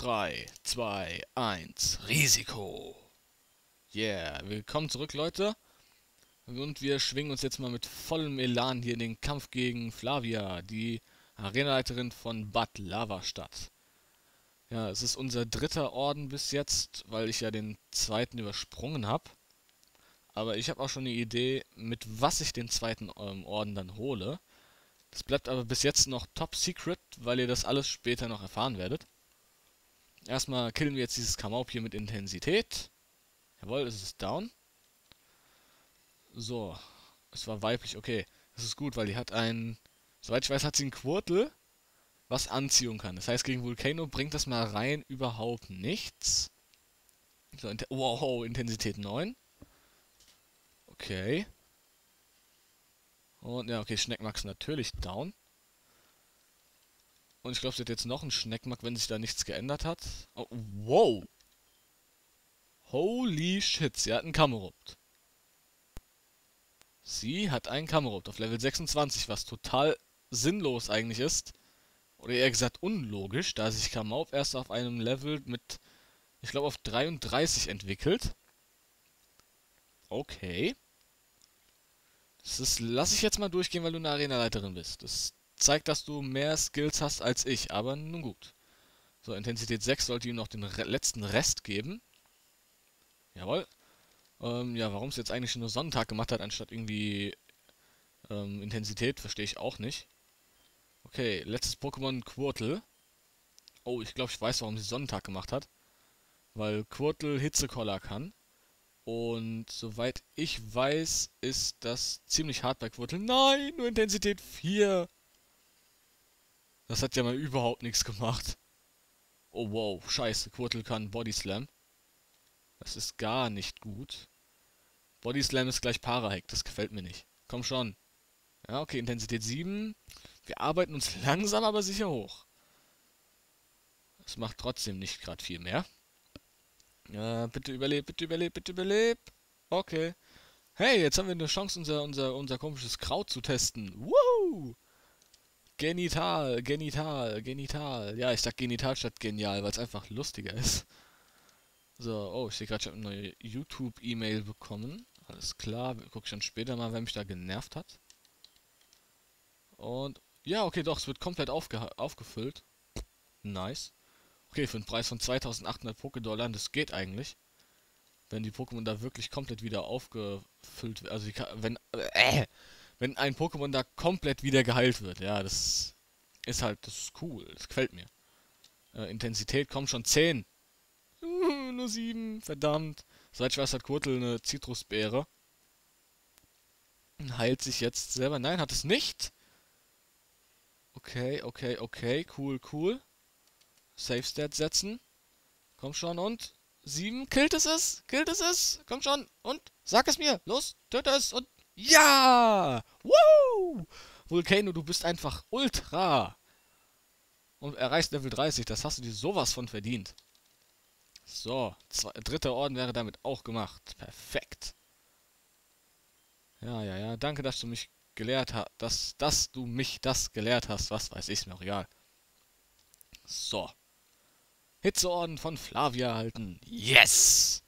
3, 2, 1, Risiko. Yeah, willkommen zurück, Leute. Und wir schwingen uns jetzt mal mit vollem Elan hier in den Kampf gegen Flavia, die Arenaleiterin von Bad Lavastadt. Ja, es ist unser dritter Orden bis jetzt, weil ich ja den zweiten übersprungen habe. Aber ich habe auch schon eine Idee, mit was ich den zweiten Orden dann hole. Das bleibt aber bis jetzt noch Top Secret, weil ihr das alles später noch erfahren werdet. Erstmal killen wir jetzt dieses Kamaup hier mit Intensität. Jawohl, es ist down. So, es war weiblich, okay. Das ist gut, weil die hat einen, soweit ich weiß, hat sie einen Quirtel, was Anziehung kann. Das heißt, gegen Volcano bringt das mal rein überhaupt nichts. So, wow, Intensität 9. Okay. Und ja, okay, Schneckmax natürlich down. Und ich glaube, sie hat jetzt noch einen Schneckmack, wenn sich da nichts geändert hat. Oh, wow. Holy shit, sie hat einen Kamerupt. Sie hat einen Kamerupt auf Level 26, was total sinnlos eigentlich ist. Oder eher gesagt unlogisch, da sich Kamaup erst auf einem Level mit, ich glaube, auf 33 entwickelt. Okay. Das lasse ich jetzt mal durchgehen, weil du eine Arenaleiterin bist. Das zeigt, dass du mehr Skills hast als ich, aber nun gut. So, Intensität 6 sollte ihm noch den letzten Rest geben. Jawohl. Ja, warum es jetzt eigentlich nur Sonnentag gemacht hat, anstatt irgendwie Intensität, verstehe ich auch nicht. Okay, letztes Pokémon Quirtle. Oh, ich glaube, ich weiß, warum sie Sonnentag gemacht hat. Weil Quirtle Hitzekoller kann. Und soweit ich weiß, ist das ziemlich hart bei Quirtle. Nein, nur Intensität 4. Das hat ja mal überhaupt nichts gemacht. Oh wow, scheiße, Quirtle kann Body Slam. Das ist gar nicht gut. Body Slam ist gleich Para-Hack, das gefällt mir nicht. Komm schon. Ja, okay, Intensität 7. Wir arbeiten uns langsam aber sicher hoch. Das macht trotzdem nicht gerade viel mehr. Bitte überleb, bitte überleb, bitte überleb. Okay. Hey, jetzt haben wir eine Chance, unser komisches Kraut zu testen. Woo! Genital, genital, genital. Ja, ich sag genital statt genial, weil es einfach lustiger ist. So, oh, ich sehe gerade, ich habe eine neue YouTube-E-Mail bekommen. Alles klar, gucke ich dann später mal, wer mich da genervt hat. Und, ja, okay, doch, es wird komplett aufgefüllt. Nice. Okay, für einen Preis von 2800 Pokédollar, das geht eigentlich. Wenn die Pokémon da wirklich komplett wieder aufgefüllt werden. Also, wenn ein Pokémon da komplett wieder geheilt wird. Ja, das ist cool. Das gefällt mir. Intensität, komm schon, 10. Nur 7, verdammt. Seit ich weiß, hat Kurtel eine Zitrusbeere. Heilt sich jetzt selber. Nein, hat es nicht. Okay, okay, okay. Cool, cool. Safe Stat setzen. Komm schon und 7. Killt es es? Killt es es? Komm schon und sag es mir. Los, töte es und ja! Woo! Volcano, du bist einfach Ultra. Und erreichst Level 30. Das hast du dir sowas von verdient. So, dritter Orden wäre damit auch gemacht. Perfekt. Ja, ja, ja. Danke, dass du mich gelehrt hast. Dass du mich das gelehrt hast. Was weiß ich, ist mir auch egal. So. Hitzeorden von Flavia erhalten. Yes!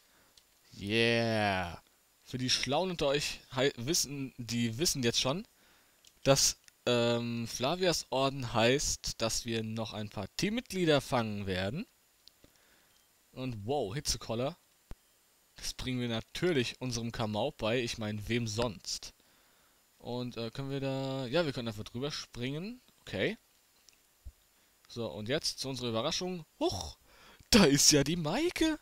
Yeah! Für die Schlauen unter euch die wissen jetzt schon, dass Flavias Orden heißt, dass wir noch ein paar Teammitglieder fangen werden. Und wow, Hitzekoller. Das bringen wir natürlich unserem Kamaup bei. Ich meine, wem sonst? Und können wir da... Ja, wir können einfach drüber springen. Okay. So, und jetzt zu unserer Überraschung. Huch, da ist ja die Maike.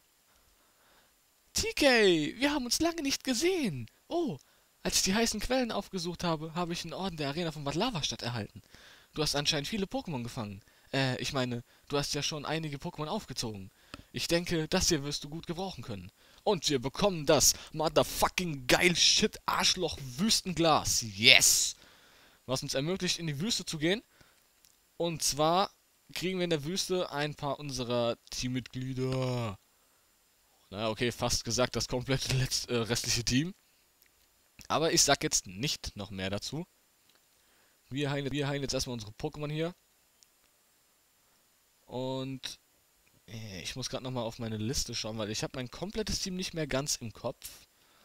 TK, wir haben uns lange nicht gesehen. Oh, als ich die heißen Quellen aufgesucht habe, habe ich einen Orden der Arena von Bad Lavastadt erhalten. Du hast anscheinend viele Pokémon gefangen. Ich meine, du hast ja schon einige Pokémon aufgezogen. Ich denke, das hier wirst du gut gebrauchen können. Und wir bekommen das motherfucking geil Shit Arschloch Wüstenglas. Yes! Was uns ermöglicht, in die Wüste zu gehen. Und zwar kriegen wir in der Wüste ein paar unserer Teammitglieder. Na, okay, fast gesagt, das komplette restliche Team. Aber ich sag jetzt nicht noch mehr dazu. Wir heilen jetzt erstmal unsere Pokémon hier. Und Ich muss gerade nochmal auf meine Liste schauen, weil ich habe mein komplettes Team nicht mehr ganz im Kopf.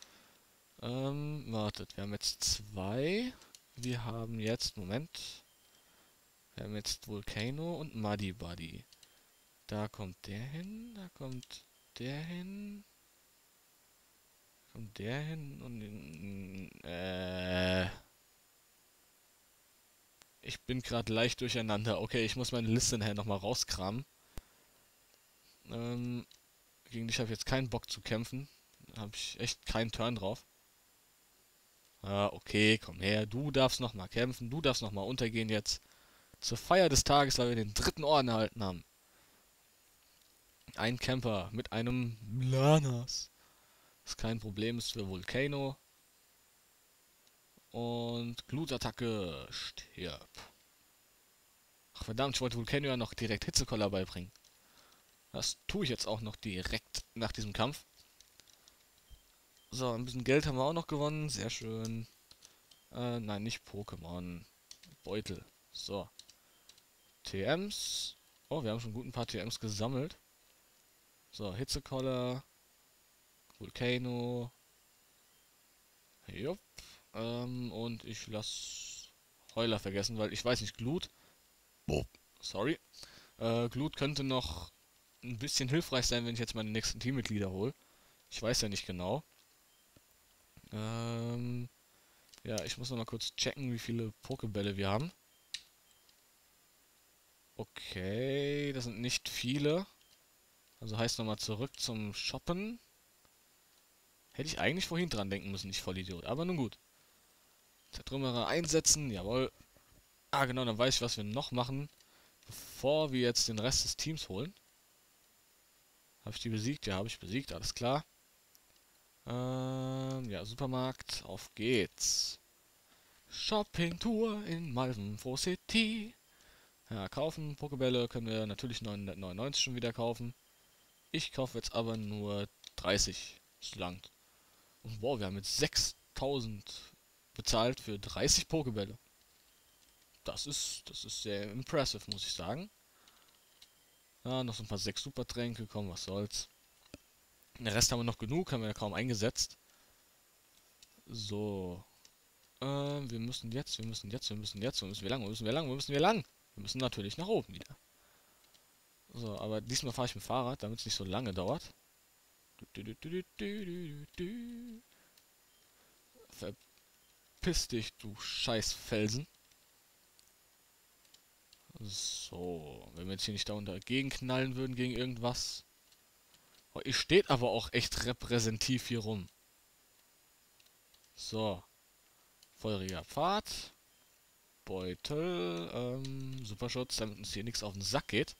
Wartet, wir haben jetzt zwei. Wir haben jetzt, Moment. Wir haben jetzt Volcano und Muddy Buddy. Da kommt der hin, da kommt der hin. Kommt der hin und ich bin gerade leicht durcheinander. Okay, ich muss meine Liste nachher nochmal rauskramen. Ähm, gegen dich habe ich jetzt keinen Bock zu kämpfen. Da habe ich echt keinen Turn drauf. Ah, okay, komm her. Du darfst nochmal kämpfen. Du darfst nochmal untergehen jetzt. Zur Feier des Tages, weil wir den dritten Orden erhalten haben. Ein Camper mit einem Lanas. Was kein Problem ist für Volcano. Und Glutattacke. Stirb. Ach verdammt, ich wollte Volcano ja noch direkt Hitzekoller beibringen. Das tue ich jetzt auch noch direkt nach diesem Kampf. So, ein bisschen Geld haben wir auch noch gewonnen. Sehr schön. Nein, nicht Pokémon. Beutel. So. TMs. Oh, wir haben schon gut ein paar TMs gesammelt. So, Hitzekoller. Volcano. Jupp. Und ich lasse Heuler vergessen, weil ich weiß nicht, Glut. Boah. Sorry. Glut könnte noch ein bisschen hilfreich sein, wenn ich jetzt meine nächsten Teammitglieder hole. Ich weiß ja nicht genau. Ja, ich muss noch mal kurz checken, wie viele Pokebälle wir haben. Okay, das sind nicht viele. Also heißt nochmal zurück zum Shoppen. Hätte ich eigentlich vorhin dran denken müssen, ich Vollidiot. Aber nun gut. Zertrümmerer einsetzen, jawohl. Ah, genau, dann weiß ich, was wir noch machen, bevor wir jetzt den Rest des Teams holen. Habe ich die besiegt? Ja, habe ich besiegt, alles klar. Ja, Supermarkt, auf geht's. Shopping-Tour in Malvenfo City. Ja, kaufen, Pokebälle können wir natürlich 999 schon wieder kaufen. Ich kaufe jetzt aber nur 30. Das langt. Und wow, wir haben jetzt 6000 bezahlt für 30 Pokebälle. Das ist sehr impressive, muss ich sagen. Ja, noch so ein paar 6 Supertränke, komm, was soll's. Den Rest haben wir noch genug, haben wir ja kaum eingesetzt. So. Wir müssen jetzt. Wo müssen wir lang? Wo müssen wir lang? Wir müssen natürlich nach oben wieder. So, aber diesmal fahre ich mit dem Fahrrad, damit es nicht so lange dauert. Verpiss dich, du scheiß Felsen. So, wenn wir jetzt hier nicht da dagegen knallen würden gegen irgendwas. Oh, ihr steht aber auch echt repräsentativ hier rum. So. Feuriger Pfad. Beutel. Superschutz, damit uns hier nichts auf den Sack geht.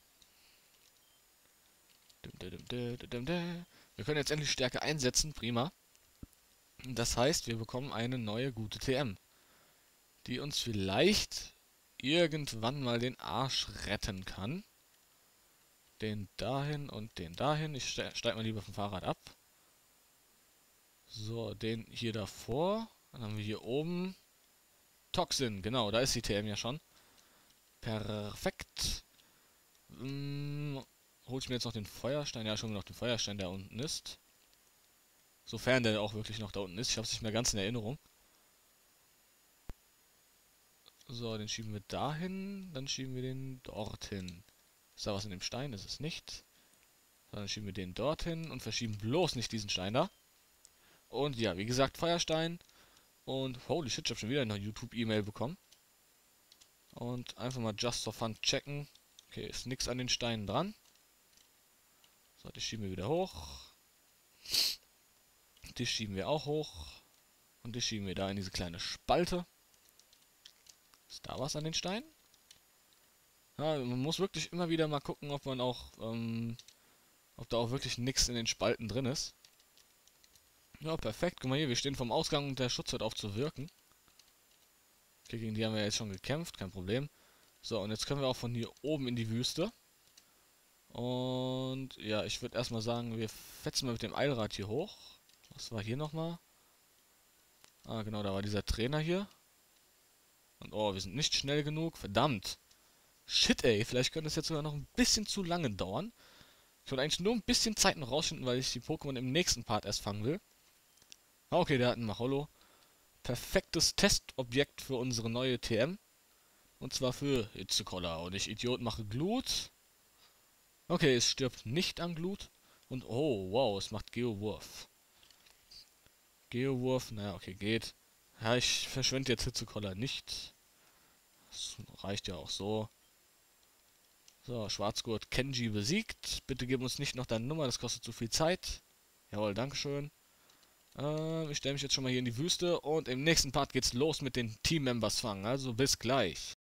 Wir können jetzt endlich Stärke einsetzen. Prima. Das heißt, wir bekommen eine neue gute TM. Die uns vielleicht irgendwann mal den Arsch retten kann. Den dahin und den dahin. Ich steig mal lieber vom Fahrrad ab. So, den hier davor. Dann haben wir hier oben Toxin. Genau, da ist die TM ja schon. Perfekt. Hol ich mir jetzt noch den Feuerstein. Ja, schon noch den Feuerstein, der unten ist. Sofern der auch wirklich noch da unten ist. Ich habe es nicht mehr ganz in Erinnerung. So, den schieben wir dahin. Dann schieben wir den dorthin. Ist da was in dem Stein? Ist es nicht. So, dann schieben wir den dorthin und verschieben bloß nicht diesen Stein da. Und ja, wie gesagt, Feuerstein. Und holy shit, ich habe schon wieder eine YouTube-E-Mail bekommen. Und einfach mal just for fun checken. Okay, ist nichts an den Steinen dran. So, die schieben wir wieder hoch. Die schieben wir auch hoch. Und die schieben wir da in diese kleine Spalte. Ist da was an den Steinen? Ja, man muss wirklich immer wieder mal gucken, ob man auch, ob da auch wirklich nichts in den Spalten drin ist. Ja, perfekt. Guck mal hier, wir stehen vom Ausgang und der Schutz hört auf zu wirken. Okay, gegen die haben wir jetzt schon gekämpft, kein Problem. So, und jetzt können wir auch von hier oben in die Wüste. Und ja, ich würde erstmal sagen, wir fetzen mal mit dem Eilrad hier hoch. Was war hier nochmal? Ah, genau, da war dieser Trainer hier. Und oh, wir sind nicht schnell genug. Verdammt. Shit, ey. Vielleicht könnte es jetzt sogar noch ein bisschen zu lange dauern. Ich wollte eigentlich nur ein bisschen Zeit noch rausfinden, weil ich die Pokémon im nächsten Part erst fangen will. Ah, okay, der hat einen Macholo. Perfektes Testobjekt für unsere neue TM. Und zwar für Hitzekoller. Und ich Idiot mache Glut. Okay, es stirbt nicht an Glut. Und oh, wow, es macht Geowurf. Geowurf, naja, okay, geht. Ja, ich verschwende jetzt Hitzekoller nicht. Das reicht ja auch so. So, Schwarzgurt Kenji besiegt. Bitte gib uns nicht noch deine Nummer, das kostet zu viel Zeit. Jawohl, dankeschön. Ich stelle mich jetzt schon mal hier in die Wüste und im nächsten Part geht's los mit den Team-Members fangen. Also bis gleich.